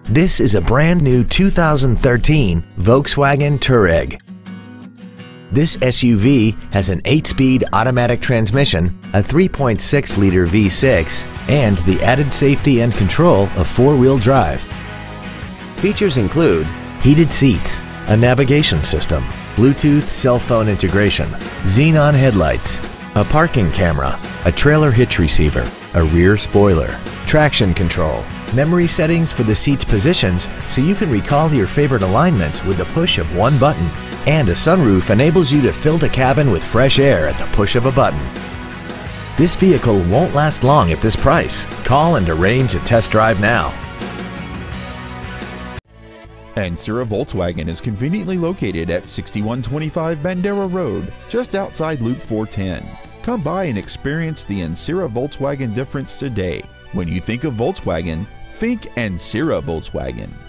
This is a brand new 2013 Volkswagen Touareg. This SUV has an 8-speed automatic transmission, a 3.6-liter V6, and the added safety and control of 4-wheel drive. Features include heated seats, a navigation system, Bluetooth cell phone integration, xenon headlights, a parking camera, a trailer hitch receiver, a rear spoiler, traction control, memory settings for the seat's positions so you can recall your favorite alignments with the push of one button, and a sunroof enables you to fill the cabin with fresh air at the push of a button. This vehicle won't last long at this price. Call and arrange a test drive now. Ancira Volkswagen is conveniently located at 6125 Bandera Road, just outside Loop 410. Come by and experience the Ancira Volkswagen difference today. When you think of Volkswagen, think Ancira Volkswagen.